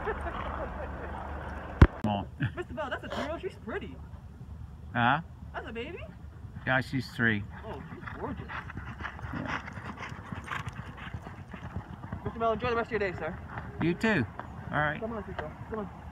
Mr. Bell, that's a girl. She's pretty. Huh? That's a baby? Yeah, she's 3. Oh, she's gorgeous. Mr. Bell, enjoy the rest of your day, sir. You too. All right. Come on, Chico. Come on.